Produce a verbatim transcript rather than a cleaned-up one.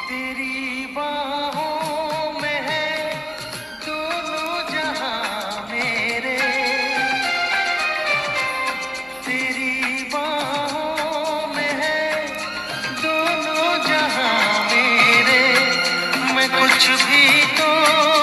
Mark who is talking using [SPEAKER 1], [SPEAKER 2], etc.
[SPEAKER 1] तेरी बाहों में है दोनों जहां मेरे, तेरी बाहों में है दोनों जहां मेरे। मैं कुछ भी तो